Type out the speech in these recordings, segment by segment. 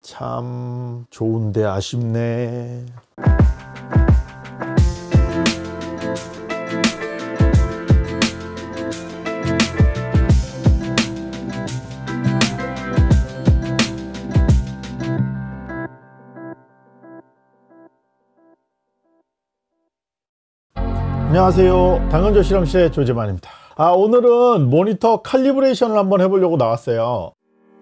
참 좋은데 아쉽네. 안녕하세요, 당근조 실험실의 조재만입니다. 오늘은 모니터 칼리브레이션을 한번 해보려고 나왔어요.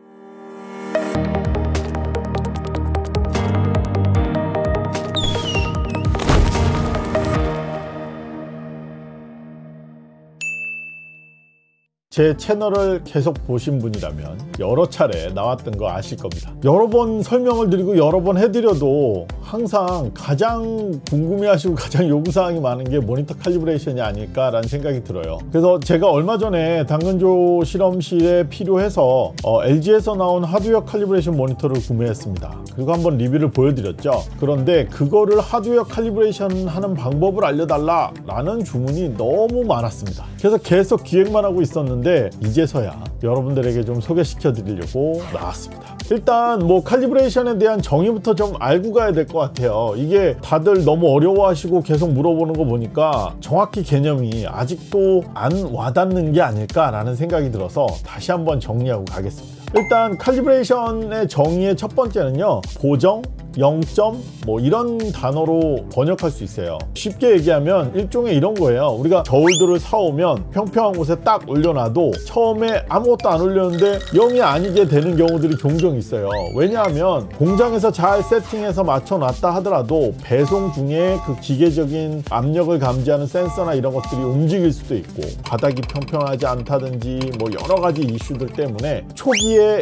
제 채널을 계속 보신 분이라면 여러 차례 나왔던 거 아실 겁니다. 여러 번 설명을 드리고 여러 번 해드려도 항상 가장 궁금해하시고 가장 요구사항이 많은 게 모니터 칼리브레이션이 아닐까라는 생각이 들어요. 그래서 제가 얼마 전에 당근조 실험실에 필요해서 LG에서 나온 하드웨어 칼리브레이션 모니터를 구매했습니다. 그리고 한번 리뷰를 보여드렸죠. 그런데 그거를 하드웨어 칼리브레이션 하는 방법을 알려달라 라는 주문이 너무 많았습니다. 그래서 계속 기획만 하고 있었는데 이제서야 여러분들에게 좀 소개시켜 드리려고 나왔습니다. 일단 칼리브레이션에 대한 정의부터 좀 알고 가야 될 것 같아요. 이게 다들 너무 어려워하시고 계속 물어보는 거 보니까 정확히 개념이 아직도 안 와닿는 게 아닐까라는 생각이 들어서 다시 한번 정리하고 가겠습니다. 일단 칼리브레이션의 정의의 첫 번째는요, 보정, 0점 이런 단어로 번역할 수 있어요. 쉽게 얘기하면 일종의 이런 거예요. 우리가 저울들을 사오면 평평한 곳에 딱 올려놔도 처음에 아무것도 안 올렸는데 0이 아니게 되는 경우들이 종종 있어요. 왜냐하면 공장에서 잘 세팅해서 맞춰놨다 하더라도 배송 중에 그 기계적인 압력을 감지하는 센서나 이런 것들이 움직일 수도 있고, 바닥이 평평하지 않다든지 여러 가지 이슈들 때문에 초기에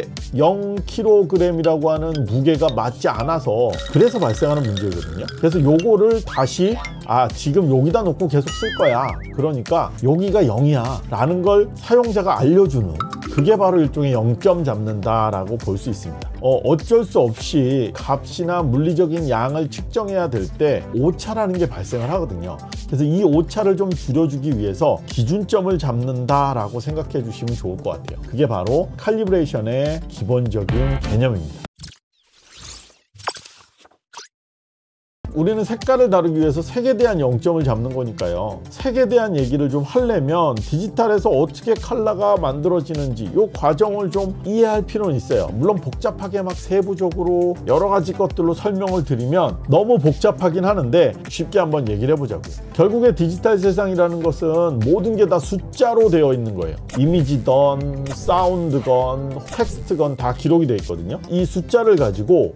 0kg이라고 하는 무게가 맞지 않아서 그래서 발생하는 문제거든요. 그래서 요거를 다시 지금 여기다 놓고 계속 쓸 거야, 그러니까 여기가 0이야 라는 걸 사용자가 알려주는, 그게 바로 일종의 0점 잡는다 라고 볼 수 있습니다. 어쩔 수 없이 값이나 물리적인 양을 측정해야 될 때 오차라는 게 발생을 하거든요. 그래서 이 오차를 좀 줄여주기 위해서 기준점을 잡는다 라고 생각해 주시면 좋을 것 같아요. 그게 바로 칼리브레이션의 기본적인 개념입니다. 우리는 색깔을 다루기 위해서 색에 대한 0점을 잡는 거니까요. 색에 대한 얘기를 좀 하려면 디지털에서 어떻게 컬러가 만들어지는지 이 과정을 좀 이해할 필요는 있어요. 물론 복잡하게 막 세부적으로 여러 가지 것들로 설명을 드리면 너무 복잡하긴 하는데 쉽게 한번 얘기를 해보자고요. 결국에 디지털 세상이라는 것은 모든 게 다 숫자로 되어 있는 거예요. 이미지건 사운드건 텍스트건 다 기록이 되어 있거든요. 이 숫자를 가지고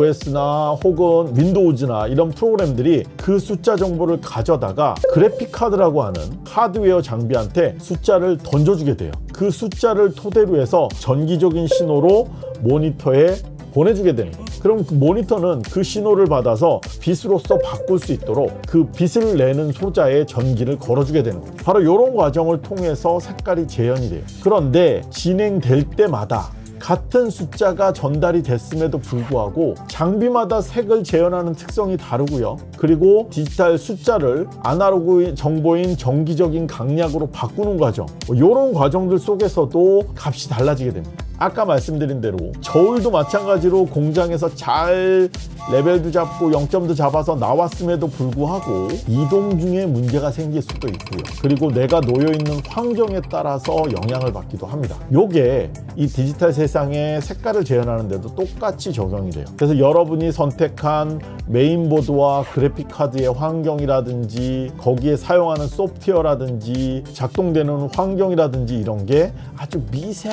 맥OS나 혹은 윈도우즈나 이런 프로그램들이 그 숫자 정보를 가져다가 그래픽 카드라고 하는 하드웨어 장비한테 숫자를 던져주게 돼요. 그 숫자를 토대로 해서 전기적인 신호로 모니터에 보내주게 되는 거예요. 그럼 그 모니터는 그 신호를 받아서 빛으로서 바꿀 수 있도록 그 빛을 내는 소자에 전기를 걸어주게 되는 거예요. 바로 이런 과정을 통해서 색깔이 재현이 돼요. 그런데 진행될 때마다 같은 숫자가 전달이 됐음에도 불구하고 장비마다 색을 재현하는 특성이 다르고요. 그리고 디지털 숫자를 아날로그 정보인 정기적인 강약으로 바꾸는 과정, 이런 과정들 속에서도 값이 달라지게 됩니다. 아까 말씀드린 대로 저울도 마찬가지로 공장에서 잘 레벨도 잡고 0점도 잡아서 나왔음에도 불구하고 이동 중에 문제가 생길 수도 있고요. 그리고 내가 놓여있는 환경에 따라서 영향을 받기도 합니다. 요게 이 디지털 세상의 색깔을 재현하는 데도 똑같이 적용이 돼요. 그래서 여러분이 선택한 메인보드와 그래픽카드의 환경이라든지 거기에 사용하는 소프트웨어라든지 작동되는 환경이라든지 이런 게 아주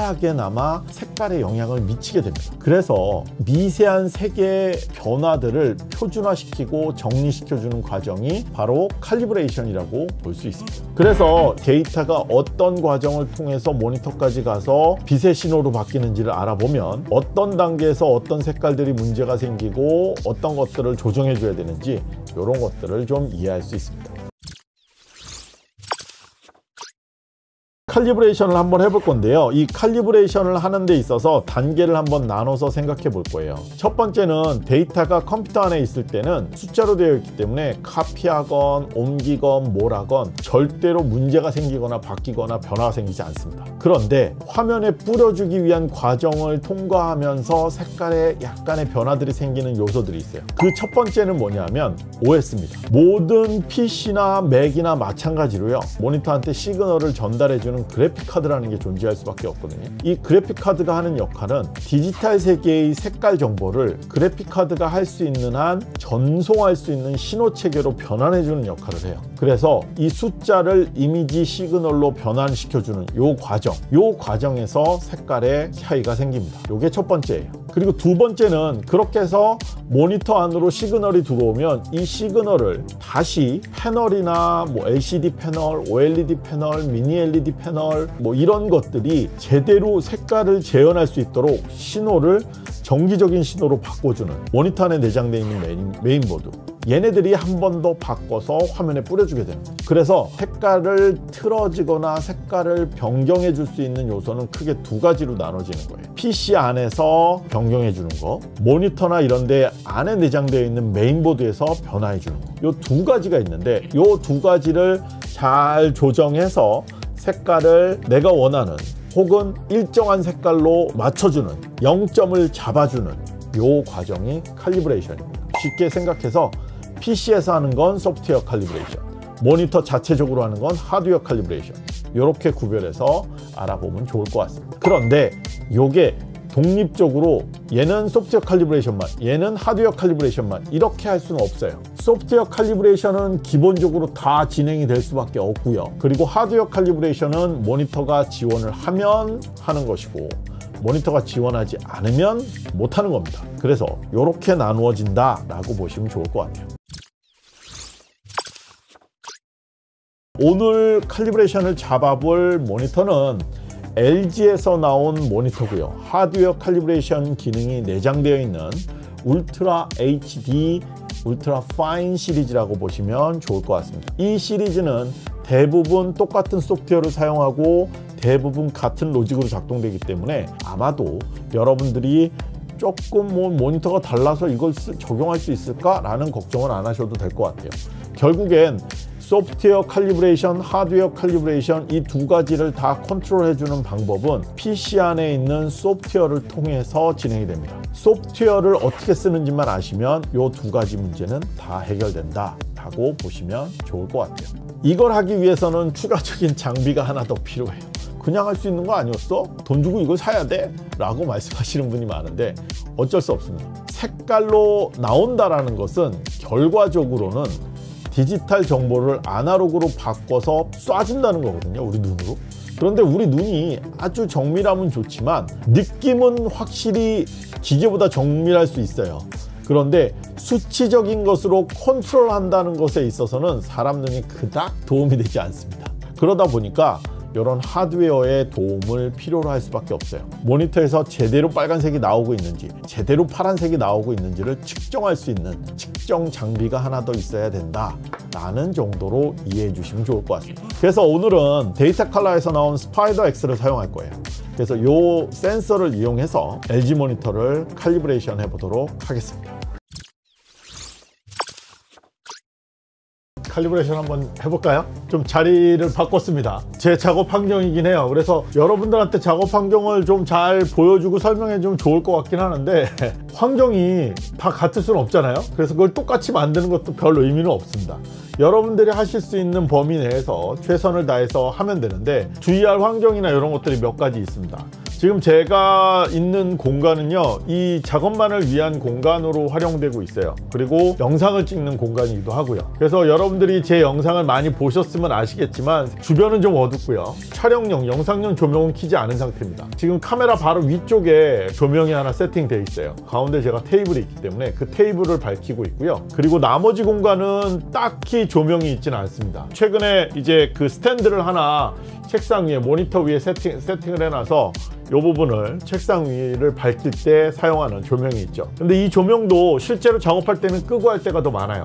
미세하게나마 색깔에 영향을 미치게 됩니다. 그래서 미세한 색의 변화들을 표준화시키고 정리시켜주는 과정이 바로 칼리브레이션이라고 볼 수 있습니다. 그래서 데이터가 어떤 과정을 통해서 모니터까지 가서 빛의 신호로 바뀌는지를 알아보면 어떤 단계에서 어떤 색깔들이 문제가 생기고 어떤 것들을 조정해 줘야 되는지 이런 것들을 좀 이해할 수 있습니다. 칼리브레이션을 한번 해볼 건데요. 이 칼리브레이션을 하는 데 있어서 단계를 한번 나눠서 생각해 볼 거예요. 첫 번째는 데이터가 컴퓨터 안에 있을 때는 숫자로 되어 있기 때문에 카피하건 옮기건 뭘 하건 절대로 문제가 생기거나 바뀌거나 변화가 생기지 않습니다. 그런데 화면에 뿌려주기 위한 과정을 통과하면서 색깔에 약간의 변화들이 생기는 요소들이 있어요. 그 첫 번째는 뭐냐면 OS입니다. 모든 PC나 맥이나 마찬가지로요. 모니터한테 시그널을 전달해주는 그래픽카드라는 게 존재할 수밖에 없거든요. 이 그래픽카드가 하는 역할은 디지털 세계의 색깔 정보를 그래픽카드가 할 수 있는 한 전송할 수 있는 신호체계로 변환해주는 역할을 해요. 그래서 이 숫자를 이미지 시그널로 변환시켜주는 요 과정에서 색깔의 차이가 생깁니다. 요게 첫 번째예요. 그리고 두 번째는 그렇게 해서 모니터 안으로 시그널이 들어오면 이 시그널을 다시 패널이나 LCD 패널, OLED 패널, 미니 LED 패널 이런 것들이 제대로 색깔을 재현할 수 있도록 신호를 정기적인 신호로 바꿔주는 모니터 안에 내장되어 있는 메인보드, 얘네들이 한 번 더 바꿔서 화면에 뿌려주게 됩니다. 그래서 색깔을 틀어지거나 색깔을 변경해 줄 수 있는 요소는 크게 두 가지로 나눠지는 거예요. PC 안에서 변경해 주는 거, 모니터나 이런 데 안에 내장되어 있는 메인보드에서 변화해 주는 거. 요 두 가지가 있는데 요 두 가지를 잘 조정해서 색깔을 내가 원하는 혹은 일정한 색깔로 맞춰주는 0점을 잡아주는 요 과정이 칼리브레이션입니다. 쉽게 생각해서 PC에서 하는 건 소프트웨어 칼리브레이션, 모니터 자체적으로 하는 건 하드웨어 칼리브레이션, 이렇게 구별해서 알아보면 좋을 것 같습니다. 그런데 요게 독립적으로 얘는 소프트웨어 칼리브레이션만, 얘는 하드웨어 칼리브레이션만 이렇게 할 수는 없어요. 소프트웨어 칼리브레이션은 기본적으로 다 진행이 될 수밖에 없고요. 그리고 하드웨어 칼리브레이션은 모니터가 지원을 하면 하는 것이고 모니터가 지원하지 않으면 못하는 겁니다. 그래서 이렇게 나누어진다 라고 보시면 좋을 것 같아요. 오늘 칼리브레이션을 잡아볼 모니터는 LG에서 나온 모니터고요. 하드웨어 칼리브레이션 기능이 내장되어 있는 울트라 HD 울트라 파인 시리즈라고 보시면 좋을 것 같습니다. 이 시리즈는 대부분 똑같은 소프트웨어를 사용하고 대부분 같은 로직으로 작동되기 때문에 아마도 여러분들이 조금 모니터가 달라서 이걸 적용할 수 있을까? 라는 걱정은 안 하셔도 될 것 같아요. 결국엔 소프트웨어 칼리브레이션, 하드웨어 칼리브레이션 이 두 가지를 다 컨트롤해주는 방법은 PC 안에 있는 소프트웨어를 통해서 진행이 됩니다. 소프트웨어를 어떻게 쓰는지만 아시면 이 두 가지 문제는 다 해결된다 라고 보시면 좋을 것 같아요. 이걸 하기 위해서는 추가적인 장비가 하나 더 필요해요. 그냥 할 수 있는 거 아니었어? 돈 주고 이걸 사야 돼? 라고 말씀하시는 분이 많은데 어쩔 수 없습니다. 색깔로 나온다라는 것은 결과적으로는 디지털 정보를 아날로그로 바꿔서 쏴준다는 거거든요, 우리 눈으로. 그런데 우리 눈이 아주 정밀하면 좋지만 느낌은 확실히 기계보다 정밀할 수 있어요. 그런데 수치적인 것으로 컨트롤한다는 것에 있어서는 사람 눈이 그닥 도움이 되지 않습니다. 그러다 보니까 이런 하드웨어의 도움을 필요로 할 수밖에 없어요. 모니터에서 제대로 빨간색이 나오고 있는지 제대로 파란색이 나오고 있는지를 측정할 수 있는 측정 장비가 하나 더 있어야 된다 라는 정도로 이해해 주시면 좋을 것 같습니다. 그래서 오늘은 데이터 컬러에서 나온 스파이더 X를 사용할 거예요. 그래서 이 센서를 이용해서 LG 모니터를 칼리브레이션 해보도록 하겠습니다. 칼리브레이션 한번 해볼까요? 좀 자리를 바꿨습니다. 제 작업 환경이긴 해요. 그래서 여러분들한테 작업 환경을 좀 잘 보여주고 설명해 주면 좋을 것 같긴 하는데 환경이 다 같을 수는 없잖아요. 그래서 그걸 똑같이 만드는 것도 별 의미는 없습니다. 여러분들이 하실 수 있는 범위 내에서 최선을 다해서 하면 되는데 주의할 환경이나 이런 것들이 몇 가지 있습니다. 지금 제가 있는 공간은요, 이 작업만을 위한 공간으로 활용되고 있어요. 그리고 영상을 찍는 공간이기도 하고요. 그래서 여러분들이 제 영상을 많이 보셨으면 아시겠지만 주변은 좀 어둡고요. 촬영용, 영상용 조명은 켜지 않은 상태입니다. 지금 카메라 바로 위쪽에 조명이 하나 세팅되어 있어요. 가운데 제가 테이블이 있기 때문에 그 테이블을 밝히고 있고요. 그리고 나머지 공간은 딱히 조명이 있지는 않습니다. 최근에 이제 그 스탠드를 하나 책상 위에, 모니터 위에 세팅을 해놔서 이 부분을 책상 위를 밝힐 때 사용하는 조명이 있죠. 근데 이 조명도 실제로 작업할 때는 끄고 할 때가 더 많아요.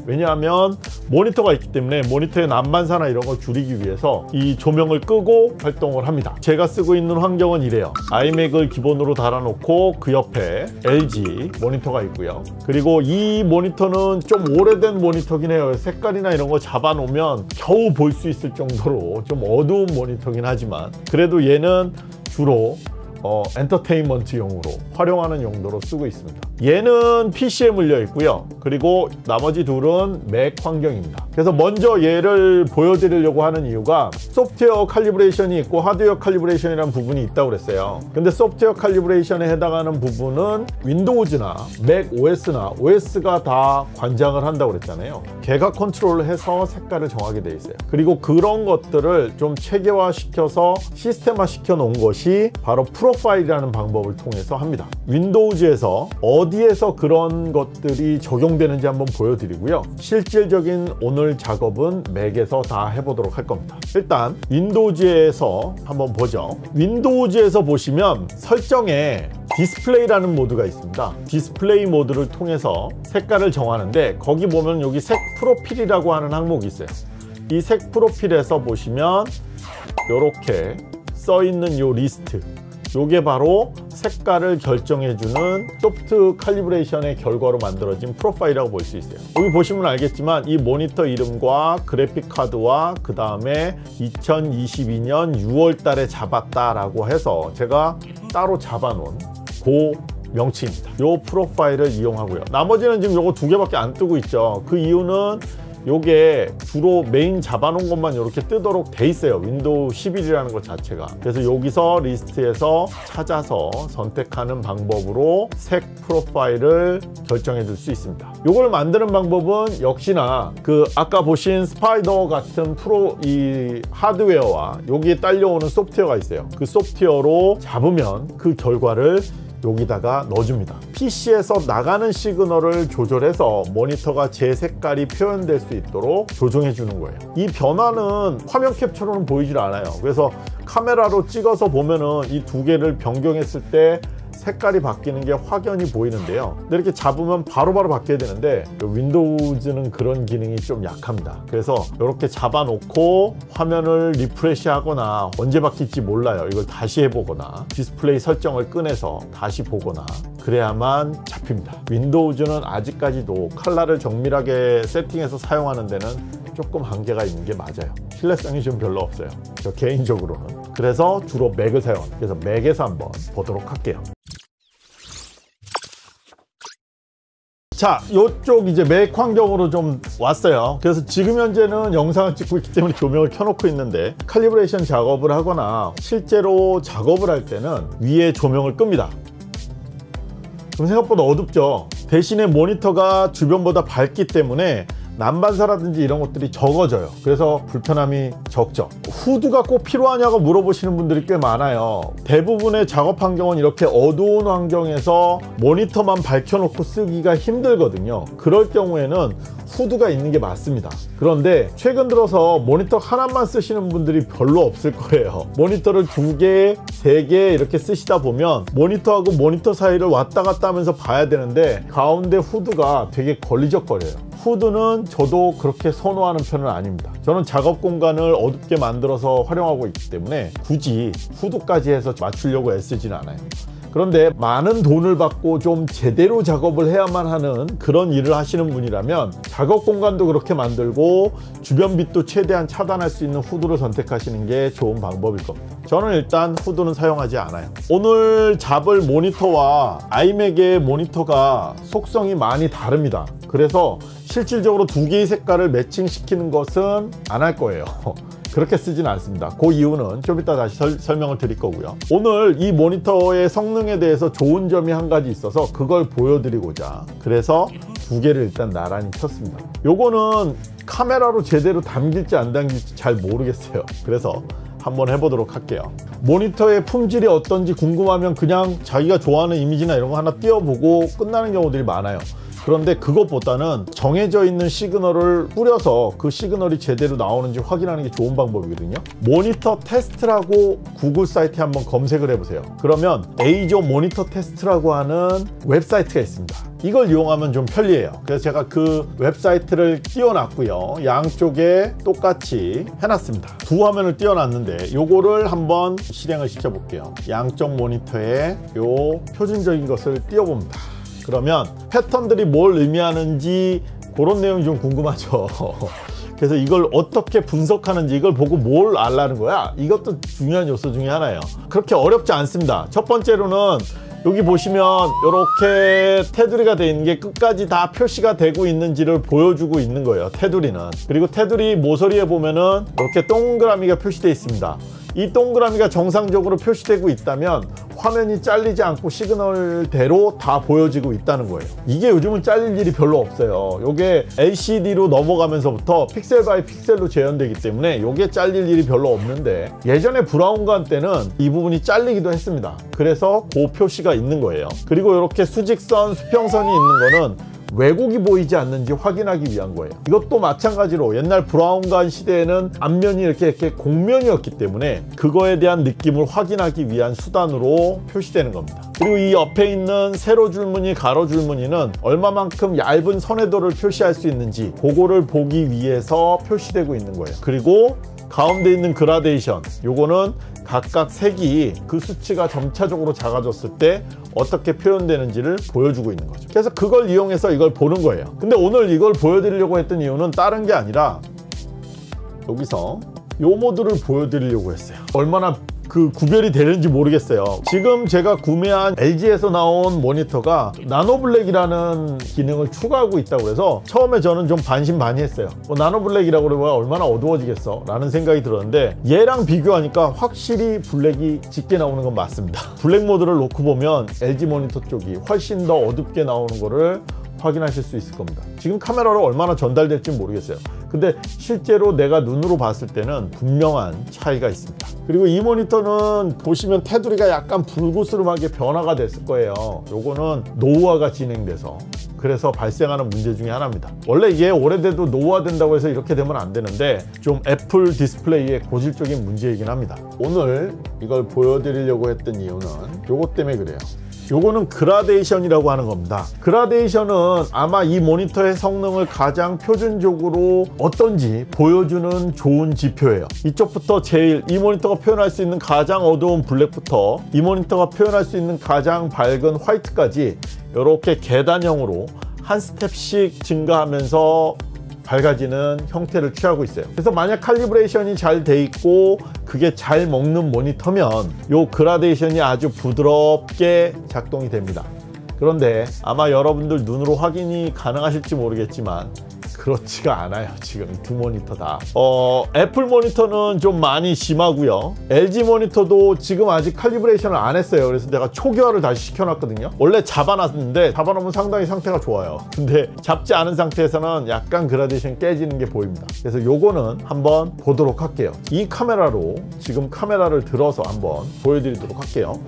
왜냐하면 모니터가 있기 때문에 모니터의 난반사나 이런 걸 줄이기 위해서 이 조명을 끄고 활동을 합니다. 제가 쓰고 있는 환경은 이래요. 아이맥을 기본으로 달아놓고 그 옆에 LG 모니터가 있고요. 그리고 이 모니터는 좀 오래된 모니터긴 해요. 색깔이나 이런 거 잡아놓으면 겨우 볼 수 있을 정도로 좀 어두운 모니터긴 하지만 그래도 얘는 주로 엔터테인먼트용으로 활용하는 용도로 쓰고 있습니다. 얘는 PC에 물려 있고요. 그리고 나머지 둘은 맥 환경입니다. 그래서 먼저 얘를 보여드리려고 하는 이유가 소프트웨어 칼리브레이션이 있고 하드웨어 칼리브레이션이라는 부분이 있다고 그랬어요. 근데 소프트웨어 칼리브레이션에 해당하는 부분은 윈도우즈나 맥 OS나 OS가 다 관장을 한다고 그랬잖아요. 걔가 컨트롤을 해서 색깔을 정하게 돼 있어요. 그리고 그런 것들을 좀 체계화시켜서 시스템화 시켜 놓은 것이 바로 프로파일이라는 방법을 통해서 합니다. 윈도우즈에서 어디에서 그런 것들이 적용되는지 한번 보여드리고요. 실질적인 오늘 작업은 맥에서 다 해보도록 할 겁니다. 일단 윈도우즈에서 한번 보죠. 윈도우즈에서 보시면 설정에 디스플레이라는 모드가 있습니다. 디스플레이 모드를 통해서 색깔을 정하는데 거기 보면 여기 색 프로필이라고 하는 항목이 있어요. 이 색 프로필에서 보시면 이렇게 써 있는 요 리스트, 요게 바로 색깔을 결정해주는 소프트 칼리브레이션의 결과로 만들어진 프로파일이라고 볼 수 있어요. 여기 보시면 알겠지만 이 모니터 이름과 그래픽 카드와 그 다음에 2022년 6월 달에 잡았다라고 해서 제가 따로 잡아놓은 그 명칭입니다. 요 프로파일을 이용하고요. 나머지는 지금 요거 두 개밖에 안 뜨고 있죠. 그 이유는 요게 주로 메인 잡아놓은 것만 이렇게 뜨도록 돼 있어요. 윈도우 11이라는 것 자체가. 그래서 여기서 리스트에서 찾아서 선택하는 방법으로 색 프로파일을 결정해 줄 수 있습니다. 요걸 만드는 방법은 역시나 그 아까 보신 스파이더 같은 이 하드웨어와 여기에 딸려오는 소프트웨어가 있어요. 그 소프트웨어로 잡으면 그 결과를 여기다가 넣어줍니다. PC에서 나가는 시그널을 조절해서 모니터가 제 색깔이 표현될 수 있도록 조정해 주는 거예요. 이 변화는 화면 캡처로는 보이질 않아요. 그래서 카메라로 찍어서 보면은 이 두 개를 변경했을 때 색깔이 바뀌는 게 확연히 보이는데요. 근데 이렇게 잡으면 바로바로 바뀌어야 되는데 윈도우즈는 그런 기능이 좀 약합니다. 그래서 이렇게 잡아놓고 화면을 리프레시 하거나 언제 바뀔지 몰라요. 이걸 다시 해보거나 디스플레이 설정을 꺼내서 다시 보거나 그래야만 잡힙니다. 윈도우즈는 아직까지도 컬러를 정밀하게 세팅해서 사용하는 데는 조금 한계가 있는 게 맞아요. 신뢰성이 좀 별로 없어요. 저 개인적으로는. 그래서 주로 맥을 사용합니다. 그래서 맥에서 한번 보도록 할게요. 자, 요쪽 이제 맥 환경으로 좀 왔어요. 그래서 지금 현재는 영상을 찍고 있기 때문에 조명을 켜놓고 있는데 칼리브레이션 작업을 하거나 실제로 작업을 할 때는 위에 조명을 끕니다. 그럼 생각보다 어둡죠. 대신에 모니터가 주변보다 밝기 때문에 난반사라든지 이런 것들이 적어져요. 그래서 불편함이 적죠. 후드가 꼭 필요하냐고 물어보시는 분들이 꽤 많아요. 대부분의 작업 환경은 이렇게 어두운 환경에서 모니터만 밝혀놓고 쓰기가 힘들거든요. 그럴 경우에는 후드가 있는 게 맞습니다. 그런데 최근 들어서 모니터 하나만 쓰시는 분들이 별로 없을 거예요. 모니터를 2개, 3개 이렇게 쓰시다 보면 모니터하고 모니터 사이를 왔다 갔다 하면서 봐야 되는데 가운데 후드가 되게 걸리적거려요. 후드는 저도 그렇게 선호하는 편은 아닙니다. 저는 작업 공간을 어둡게 만들어서 활용하고 있기 때문에 굳이 후드까지 해서 맞추려고 애쓰진 않아요. 그런데 많은 돈을 받고 좀 제대로 작업을 해야만 하는 그런 일을 하시는 분이라면 작업 공간도 그렇게 만들고 주변 빛도 최대한 차단할 수 있는 후드를 선택하시는 게 좋은 방법일 겁니다. 저는 일단 후드는 사용하지 않아요. 오늘 잡을 모니터와 아이맥의 모니터가 속성이 많이 다릅니다. 그래서 실질적으로 2개의 색깔을 매칭시키는 것은 안 할 거예요. 그렇게 쓰진 않습니다. 그 이유는 좀 이따 다시 설명을 드릴 거고요. 오늘 이 모니터의 성능에 대해서 좋은 점이 한 가지 있어서 그걸 보여드리고자 그래서 2개를 일단 나란히 켰습니다. 요거는 카메라로 제대로 담길지 안 담길지 잘 모르겠어요. 그래서 한번 해보도록 할게요. 모니터의 품질이 어떤지 궁금하면 그냥 자기가 좋아하는 이미지나 이런 거 하나 띄워보고 끝나는 경우들이 많아요. 그런데 그것보다는 정해져 있는 시그널을 뿌려서 그 시그널이 제대로 나오는지 확인하는 게 좋은 방법이거든요. 모니터 테스트라고 구글 사이트에 한번 검색을 해보세요. 그러면 에이조 모니터 테스트라고 하는 웹사이트가 있습니다. 이걸 이용하면 좀 편리해요. 그래서 제가 그 웹사이트를 띄워놨고요. 양쪽에 똑같이 해놨습니다. 두 화면을 띄워놨는데 요거를 한번 실행을 시켜볼게요. 양쪽 모니터에 요 표준적인 것을 띄워봅니다. 그러면 패턴들이 뭘 의미하는지 그런 내용이 좀 궁금하죠. 그래서 이걸 어떻게 분석하는지, 이걸 보고 뭘 알라는 거야? 이것도 중요한 요소 중에 하나예요. 그렇게 어렵지 않습니다. 첫 번째로는 여기 보시면 이렇게 테두리가 되어 있는 게 끝까지 다 표시가 되고 있는지를 보여주고 있는 거예요. 테두리는. 그리고 테두리 모서리에 보면은 이렇게 동그라미가 표시되어 있습니다. 이 동그라미가 정상적으로 표시되고 있다면 화면이 잘리지 않고 시그널대로 다 보여지고 있다는 거예요. 이게 요즘은 잘릴 일이 별로 없어요. 이게 LCD로 넘어가면서부터 픽셀 바이 픽셀로 재현되기 때문에 이게 잘릴 일이 별로 없는데, 예전에 브라운관 때는 이 부분이 잘리기도 했습니다. 그래서 그 표시가 있는 거예요. 그리고 이렇게 수직선, 수평선이 있는 거는 왜곡이 보이지 않는지 확인하기 위한 거예요. 이것도 마찬가지로 옛날 브라운관 시대에는 앞면이 이렇게 공면이었기 때문에 그거에 대한 느낌을 확인하기 위한 수단으로 표시되는 겁니다. 그리고 이 옆에 있는 세로 줄무늬, 가로 줄무늬는 얼마만큼 얇은 선회도를 표시할 수 있는지 그거를 보기 위해서 표시되고 있는 거예요. 그리고 가운데 있는 그라데이션, 요거는 각각 색이 그 수치가 점차적으로 작아졌을 때 어떻게 표현되는지를 보여주고 있는 거죠. 그래서 그걸 이용해서 이걸 보는 거예요. 근데 오늘 이걸 보여드리려고 했던 이유는 다른 게 아니라 여기서 요 모드를 보여드리려고 했어요. 얼마나 그 구별이 되는지 모르겠어요. 지금 제가 구매한 LG에서 나온 모니터가 나노블랙이라는 기능을 추가하고 있다고 해서 처음에 저는 좀 반신반의했어요. 나노블랙이라고 그러면 얼마나 어두워지겠어 라는 생각이 들었는데, 얘랑 비교하니까 확실히 블랙이 짙게 나오는 건 맞습니다. 블랙 모드를 놓고 보면 LG 모니터 쪽이 훨씬 더 어둡게 나오는 거를 확인하실 수 있을 겁니다. 지금 카메라로 얼마나 전달될지 모르겠어요. 근데 실제로 내가 눈으로 봤을 때는 분명한 차이가 있습니다. 그리고 이 모니터는 보시면 테두리가 약간 불그스름하게 변화가 됐을 거예요. 요거는 노후화가 진행돼서 그래서 발생하는 문제 중에 하나입니다. 원래 이게 오래돼도 노후화된다고 해서 이렇게 되면 안 되는데 좀 애플 디스플레이의 고질적인 문제이긴 합니다. 오늘 이걸 보여드리려고 했던 이유는 요것 때문에 그래요. 요거는 그라데이션이라고 하는 겁니다. 그라데이션은 아마 이 모니터의 성능을 가장 표준적으로 어떤지 보여주는 좋은 지표예요. 이쪽부터 제일 이 모니터가 표현할 수 있는 가장 어두운 블랙부터 이 모니터가 표현할 수 있는 가장 밝은 화이트까지 이렇게 계단형으로 한 스텝씩 증가하면서 밝아지는 형태를 취하고 있어요. 그래서 만약 칼리브레이션이 잘 돼 있고 그게 잘 먹는 모니터면 요 그라데이션이 아주 부드럽게 작동이 됩니다. 그런데 아마 여러분들 눈으로 확인이 가능하실지 모르겠지만 그렇지가 않아요. 지금 두 모니터 다. 애플 모니터는 좀 많이 심하고요. LG 모니터도 지금 아직 칼리브레이션을 안 했어요. 그래서 내가 초기화를 다시 시켜놨거든요. 원래 잡아놨는데 잡아놓으면 상당히 상태가 좋아요. 근데 잡지 않은 상태에서는 약간 그라데이션 깨지는 게 보입니다. 그래서 요거는 한번 보도록 할게요. 이 카메라로 지금 카메라를 들어서 한번 보여드리도록 할게요.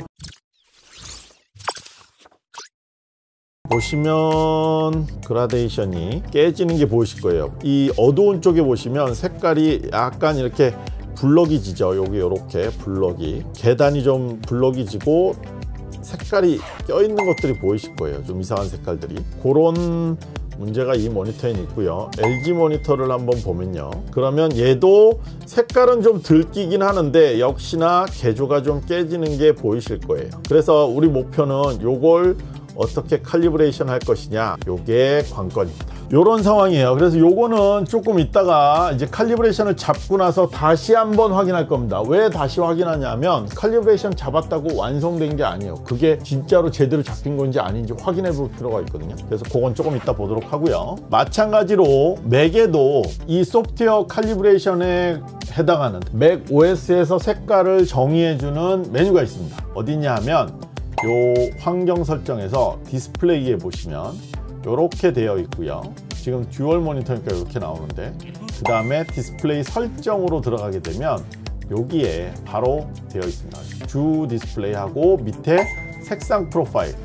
보시면 그라데이션이 깨지는 게 보이실 거예요. 이 어두운 쪽에 보시면 색깔이 약간 이렇게 블럭이 지죠. 여기 이렇게 블럭이, 계단이 좀 블럭이 지고 색깔이 껴있는 것들이 보이실 거예요. 좀 이상한 색깔들이. 그런 문제가 이 모니터에는 있고요. LG 모니터를 한번 보면요. 그러면 얘도 색깔은 좀 들끼긴 하는데 역시나 개조가 좀 깨지는 게 보이실 거예요. 그래서 우리 목표는 요걸 어떻게 칼리브레이션 할 것이냐, 요게 관건입니다. 요런 상황이에요. 그래서 요거는 조금 있다가 이제 칼리브레이션을 잡고 나서 다시 한번 확인할 겁니다. 왜 다시 확인하냐면 칼리브레이션 잡았다고 완성된 게 아니에요. 그게 진짜로 제대로 잡힌 건지 아닌지 확인해 볼 필요가 있거든요. 그래서 그건 조금 이따 보도록 하고요. 마찬가지로 맥에도 이 소프트웨어 칼리브레이션에 해당하는 맥 OS에서 색깔을 정의해주는 메뉴가 있습니다. 어디냐 하면 요 환경 설정에서 디스플레이에 보시면 이렇게 되어 있고요. 지금 듀얼 모니터니까 이렇게 나오는데, 그 다음에 디스플레이 설정으로 들어가게 되면 여기에 바로 되어 있습니다. 주 디스플레이하고 밑에 색상 프로파일,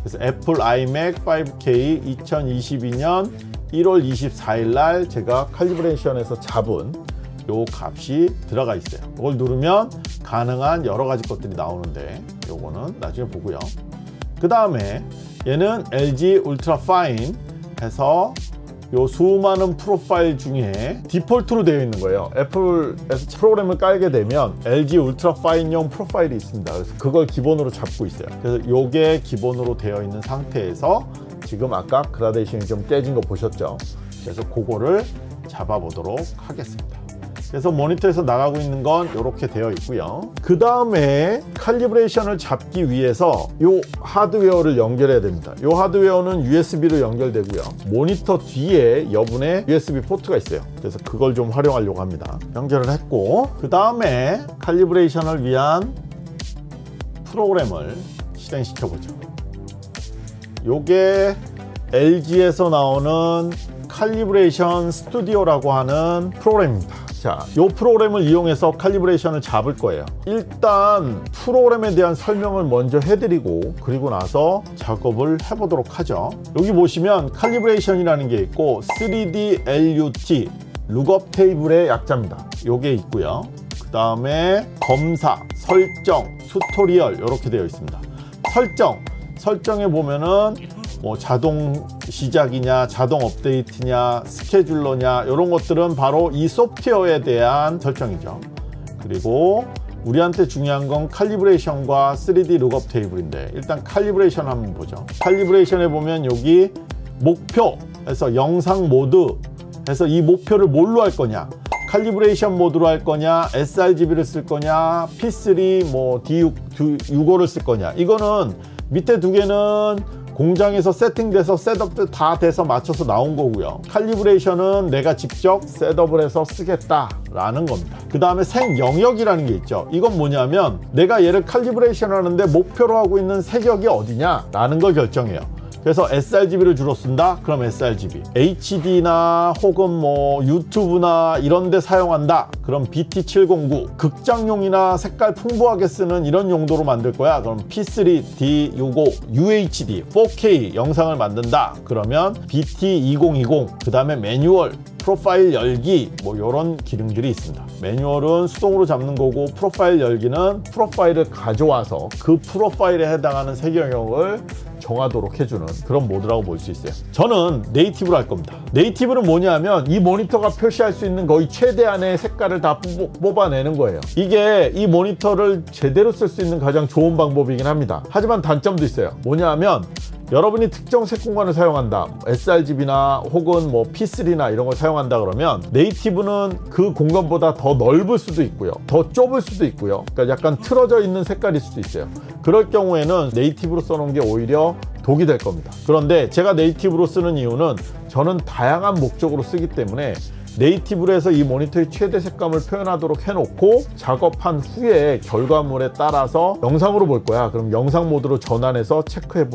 그래서 애플 iMac 5K 2022년 1월 24일 날 제가 칼리브레이션에서 잡은 요 값이 들어가 있어요. 이걸 누르면 가능한 여러 가지 것들이 나오는데 요거는 나중에 보고요. 그 다음에 얘는 LG 울트라 파인 해서 요 수많은 프로파일 중에 디폴트로 되어 있는 거예요. 애플에서 프로그램을 깔게 되면 LG 울트라 파인용 프로파일이 있습니다. 그래서 그걸 기본으로 잡고 있어요. 그래서 요게 기본으로 되어 있는 상태에서 지금 아까 그라데이션이 좀 깨진 거 보셨죠? 그래서 그거를 잡아 보도록 하겠습니다. 그래서 모니터에서 나가고 있는 건 이렇게 되어 있고요. 그 다음에 칼리브레이션을 잡기 위해서 이 하드웨어를 연결해야 됩니다. 이 하드웨어는 USB로 연결되고요. 모니터 뒤에 여분의 USB 포트가 있어요. 그래서 그걸 좀 활용하려고 합니다. 연결을 했고, 그 다음에 칼리브레이션을 위한 프로그램을 실행시켜 보죠. 요게 LG에서 나오는 칼리브레이션 스튜디오라고 하는 프로그램입니다. 자, 이 프로그램을 이용해서 칼리브레이션을 잡을 거예요. 일단 프로그램에 대한 설명을 먼저 해드리고 그리고 나서 작업을 해보도록 하죠. 여기 보시면 칼리브레이션이라는 게 있고 3D LUT 룩업 테이블의 약자입니다. 요게 있고요. 그 다음에 검사, 설정, 튜토리얼 이렇게 되어 있습니다. 설정에 보면은 뭐 자동 시작이냐, 자동 업데이트냐, 스케줄러냐 이런 것들은 바로 이 소프트웨어에 대한 설정이죠. 그리고 우리한테 중요한 건 칼리브레이션과 3D 룩업 테이블인데 일단 칼리브레이션 한번 보죠. 칼리브레이션에 보면 여기 목표에서 영상 모드 해서 이 목표를 뭘로 할 거냐, 칼리브레이션 모드로 할 거냐, sRGB를 쓸 거냐, P3 뭐 D65를 쓸 거냐. 이거는 밑에 두 개는 공장에서 세팅돼서 셋업도 다 돼서 맞춰서 나온 거고요. 칼리브레이션은 내가 직접 셋업을 해서 쓰겠다라는 겁니다. 그 다음에 생영역이라는 게 있죠. 이건 뭐냐면 내가 얘를 칼리브레이션 하는데 목표로 하고 있는 색역이 어디냐라는 걸 결정해요. 그래서 sRGB를 주로 쓴다? 그럼 sRGB. HD나 혹은 뭐 유튜브나 이런 데 사용한다? 그럼 BT709. 극장용이나 색깔 풍부하게 쓰는 이런 용도로 만들 거야? 그럼 P3, D65, UHD, 4K 영상을 만든다? 그러면 BT2020. 그 다음에 매뉴얼, 프로파일 열기 뭐 이런 기능들이 있습니다. 매뉴얼은 수동으로 잡는 거고 프로파일 열기는 프로파일을 가져와서 그 프로파일에 해당하는 색 영역을 정하도록 해주는 그런 모드라고 볼 수 있어요. 저는 네이티브로 할 겁니다. 네이티브는 뭐냐면 이 모니터가 표시할 수 있는 거의 최대한의 색깔을 다 뽑아내는 거예요. 이게 이 모니터를 제대로 쓸 수 있는 가장 좋은 방법이긴 합니다. 하지만 단점도 있어요. 뭐냐면 여러분이 특정 색 공간을 사용한다, sRGB나 혹은 뭐 P3나 이런 걸 사용한다 그러면 네이티브는 그 공간보다 더 넓을 수도 있고요, 더 좁을 수도 있고요. 그러니까 약간 틀어져 있는 색깔일 수도 있어요. 그럴 경우에는 네이티브로 써놓은 게 오히려 독이 될 겁니다. 그런데 제가 네이티브로 쓰는 이유는 저는 다양한 목적으로 쓰기 때문에 네이티브로 해서 이 모니터의 최대 색감을 표현하도록 해놓고 작업한 후에 결과물에 따라서 영상으로 볼 거야. 그럼 영상 모드로 전환해서 체크해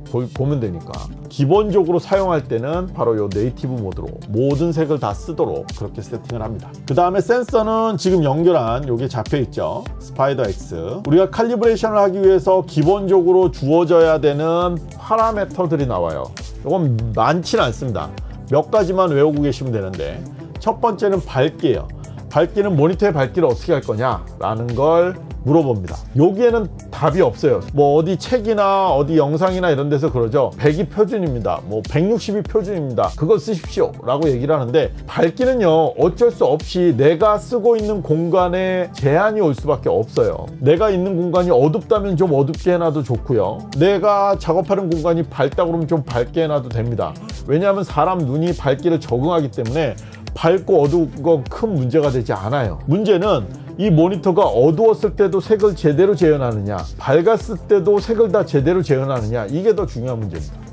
보면 되니까 기본적으로 사용할 때는 바로 이 네이티브 모드로 모든 색을 다 쓰도록 그렇게 세팅을 합니다. 그 다음에 센서는 지금 연결한 요게 잡혀 있죠. 스파이더 X. 우리가 칼리브레이션을 하기 위해서 기본적으로 주어져야 되는 파라미터들이 나와요. 이건 많지는 않습니다. 몇 가지만 외우고 계시면 되는데 첫 번째는 밝기예요. 밝기는 모니터의 밝기를 어떻게 할 거냐 라는 걸 물어봅니다. 여기에는 답이 없어요. 뭐 어디 책이나 어디 영상이나 이런 데서 그러죠. 100이 표준입니다. 뭐 160이 표준입니다. 그걸 쓰십시오 라고 얘기를 하는데 밝기는요 어쩔 수 없이 내가 쓰고 있는 공간에 제한이 올 수밖에 없어요. 내가 있는 공간이 어둡다면 좀 어둡게 해놔도 좋고요. 내가 작업하는 공간이 밝다 그러면 좀 밝게 해놔도 됩니다. 왜냐하면 사람 눈이 밝기를 적응하기 때문에 밝고 어두운 건 큰 문제가 되지 않아요. 문제는 이 모니터가 어두웠을 때도 색을 제대로 재현하느냐, 밝았을 때도 색을 다 제대로 재현하느냐, 이게 더 중요한 문제입니다.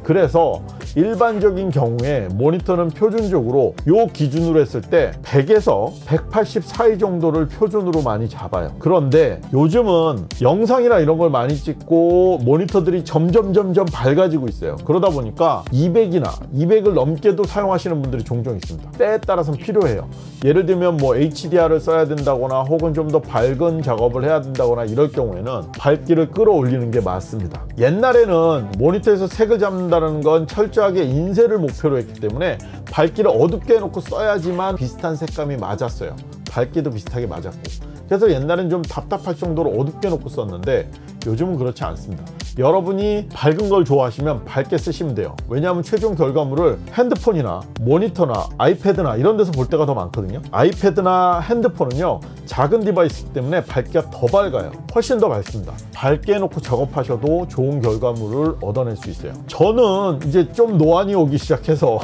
그래서 일반적인 경우에 모니터는 표준적으로 요 기준으로 했을 때 100에서 180 사이 정도를 표준으로 많이 잡아요. 그런데 요즘은 영상이나 이런 걸 많이 찍고 모니터들이 점점 밝아지고 있어요. 그러다 보니까 200이나 200을 넘게도 사용하시는 분들이 종종 있습니다. 때에 따라서는 필요해요. 예를 들면 뭐 HDR을 써야 된다거나 혹은 좀 더 밝은 작업을 해야 된다거나 이럴 경우에는 밝기를 끌어올리는 게 맞습니다. 옛날에는 모니터에서 색을 잡는다는 건 철저하게 인쇄를 목표로 했기 때문에 밝기를 어둡게 해놓고 써야지만 비슷한 색감이 맞았어요. 밝기도 비슷하게 맞았고. 그래서 옛날엔 좀 답답할 정도로 어둡게 놓고 썼는데 요즘은 그렇지 않습니다. 여러분이 밝은 걸 좋아하시면 밝게 쓰시면 돼요. 왜냐하면 최종 결과물을 핸드폰이나 모니터나 아이패드나 이런 데서 볼 때가 더 많거든요. 아이패드나 핸드폰은요 작은 디바이스이기 때문에 밝기가 더 밝아요. 훨씬 더 밝습니다. 밝게 해놓고 작업하셔도 좋은 결과물을 얻어낼 수 있어요. 저는 이제 좀 노안이 오기 시작해서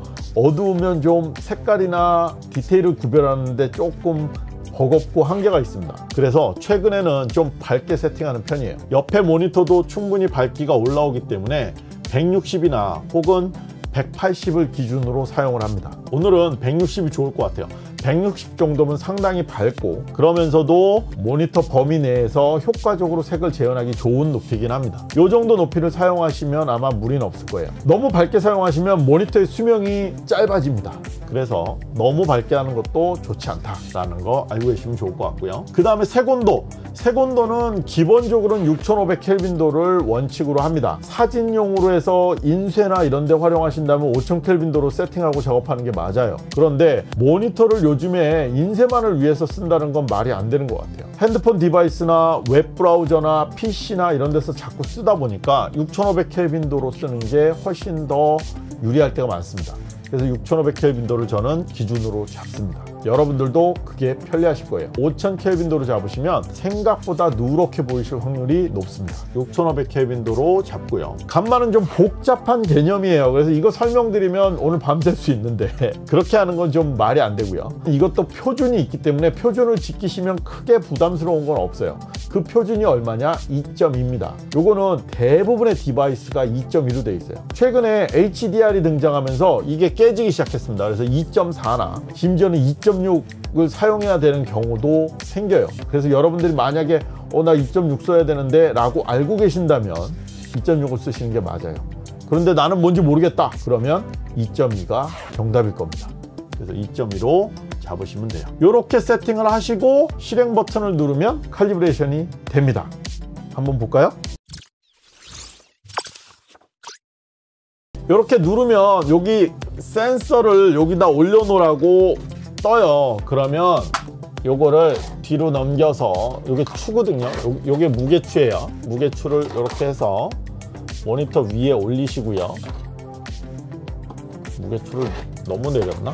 어두우면 좀 색깔이나 디테일을 구별하는데 조금 버겁고 한계가 있습니다. 그래서 최근에는 좀 밝게 세팅하는 편이에요. 옆에 모니터도 충분히 밝기가 올라오기 때문에 160이나 혹은 180을 기준으로 사용을 합니다. 오늘은 160이 좋을 것 같아요. 160 정도면 상당히 밝고 그러면서도 모니터 범위 내에서 효과적으로 색을 재현하기 좋은 높이긴 합니다. 이 정도 높이를 사용하시면 아마 무리는 없을 거예요. 너무 밝게 사용하시면 모니터의 수명이 짧아집니다. 그래서 너무 밝게 하는 것도 좋지 않다라는 거 알고 계시면 좋을 것 같고요. 그 다음에 색온도. 색온도는 기본적으로는 6500 켈빈도를 원칙으로 합니다. 사진용으로 해서 인쇄나 이런 데 활용하신다면 5000 켈빈도로 세팅하고 작업하는 게 맞아요. 그런데 모니터를 요즘에 인쇄만을 위해서 쓴다는 건 말이 안 되는 것 같아요. 핸드폰 디바이스나 웹브라우저나 PC나 이런 데서 자꾸 쓰다 보니까 6500 켈빈도로 쓰는 게 훨씬 더 유리할 때가 많습니다. 그래서 6500 켈빈도를 저는 기준으로 잡습니다. 여러분들도 그게 편리하실 거예요. 5000 켈빈도로 잡으시면 생각보다 누렇게 보이실 확률이 높습니다. 6500 켈빈도로 잡고요. 간만은 좀 복잡한 개념이에요. 그래서 이거 설명드리면 오늘 밤샐 수 있는데 그렇게 하는 건 좀 말이 안 되고요. 이것도 표준이 있기 때문에 표준을 지키시면 크게 부담스러운 건 없어요. 그 표준이 얼마냐? 2.2입니다. 요거는 대부분의 디바이스가 2.2로 되어 있어요. 최근에 HDR이 등장하면서 이게 깨지기 시작했습니다. 그래서 2.4나 심지어는 2.6을 사용해야 되는 경우도 생겨요. 그래서 여러분들이 만약에 나 2.6 써야 되는데 라고 알고 계신다면 2.6을 쓰시는 게 맞아요. 그런데 나는 뭔지 모르겠다 그러면 2.2가 정답일 겁니다. 그래서 2.2로 잡으시면 돼요. 이렇게 세팅을 하시고 실행 버튼을 누르면 칼리브레이션이 됩니다. 한번 볼까요? 이렇게 누르면 여기 센서를 여기다 올려놓으라고 떠요. 그러면 요거를 뒤로 넘겨서 요게 추거든요. 요게 무게추예요. 무게추를 이렇게 해서 모니터 위에 올리시고요. 무게추를 너무 내렸나?